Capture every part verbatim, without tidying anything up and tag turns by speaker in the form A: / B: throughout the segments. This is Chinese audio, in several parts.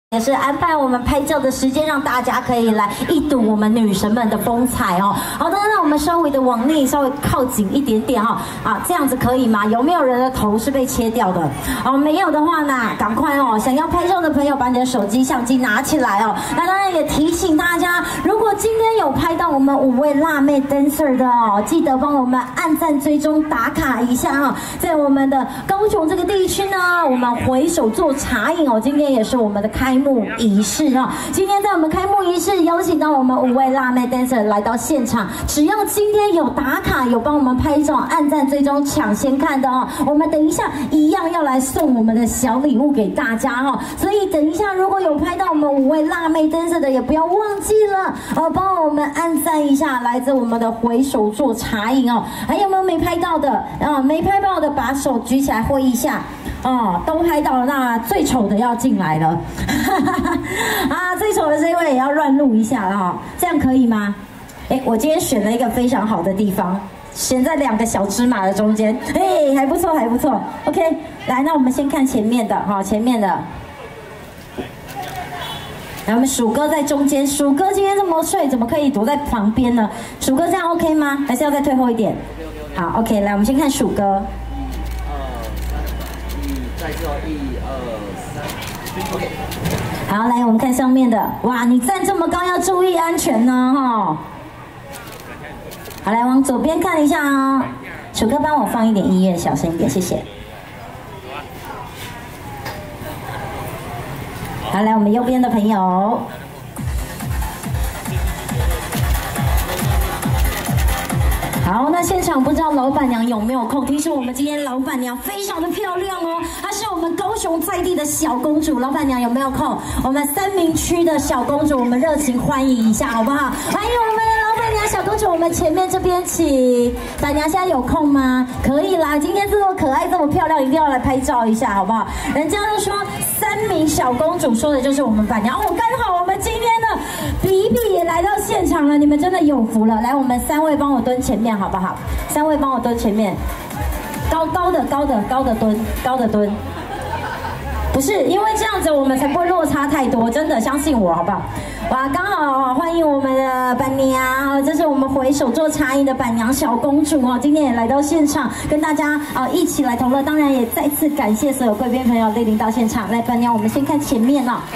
A: 也是安排我们拍照的时间，让大家可以来一睹我们女神们的风采哦。好的，那我们稍微的往内，稍微靠紧一点点哈、哦、啊，这样子可以吗？有没有人的头是被切掉的？哦，没有的话呢，赶快哦，想要拍照的朋友把你的手机相机拿起来哦。那当然也提醒大家，如果今天有拍到我们五位辣妹 dancer 的哦，记得帮我们按赞、追踪、打卡一下哈、哦。在我们的高雄这个地区呢，我们回首做茶饮哦，今天也是我们的开幕仪式啊！今天在我们开幕仪式邀请到我们五位辣妹 dancer 来到现场，只要今天有打卡、有帮我们拍照、按赞、追踪、抢先看的哦，我们等一下一样要来送我们的小礼物给大家哈、哦。所以等一下如果有拍到我们五位辣妹 dancer 的，也不要忘记了哦，帮我们按赞一下，来自我们的回首做茶饮哦。还有没有没拍到的啊？没拍到的把手举起来挥一下。哦，都拍到了，那最丑的要进来了，啊，最丑的这一位也要乱录一下了哈、哦，这样可以吗？哎，我今天选了一个非常好的地方，选在两个小芝麻的中间，哎，还不错，还不错。OK， 来，那我们先看前面的哈、哦，前面的，来，我们鼠哥在中间，鼠哥今天这么帅，怎么可以躲在旁边呢？鼠哥这样 OK 吗？还是要再退后一点？好 ，OK， 来，我们先看鼠哥。
B: 再做一二三 ，OK。
A: 好，来我们看上面的，哇，你站这么高，要注意安全呢，哈。好，来往左边看一下哦。鼠哥帮我放一点音乐，小声一点，谢谢。好，来我们右边的朋友。好，那现场不知道老板娘有没有空？听说我们今天老板娘非常的漂亮哦，她是我们高雄在地的小公主。老板娘有没有空？我们三民区的小公主，我们热情欢迎一下，好不好？欢迎我们的老板娘小公主，我们前面这边请。板娘现在有空吗？可以啦，今天这么可爱，这么漂亮，一定要来拍照一下，好不好？人家都说三名小公主，说的就是我们板娘。哦，刚好我们今天的比比也来到现场了，你们真的有福了。来，我们三位帮我蹲前面。好不好？三位帮我蹲前面，高高的高的高的蹲，高的蹲。不是因为这样子，我们才不会落差太多，真的相信我，好不好？哇，刚好欢迎我们的板娘，这是我们回首做茶饮的板娘小公主哦，今天也来到现场，跟大家啊一起来同乐。当然也再次感谢所有贵宾朋友莅临到现场。来，板娘，我们先看前面哦。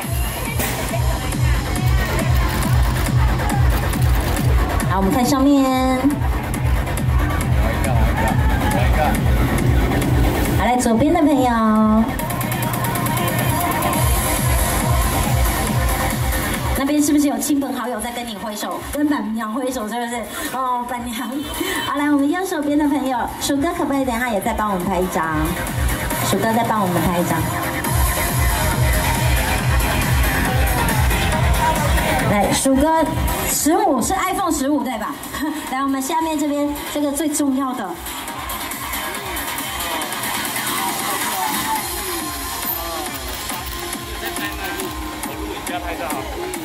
A: 好，我们看上面。好，来左边的朋友，那边是不是有亲朋好友在跟你挥手，跟板娘挥手，是不是？哦，板娘。好，来我们右手边的朋友，鼠哥可不可以等一下也再帮我们拍一张？鼠哥再帮我们拍一张。来，鼠哥，十五是 iPhone 十五对吧？来，我们下面这边这个最重要的。
B: 拍照。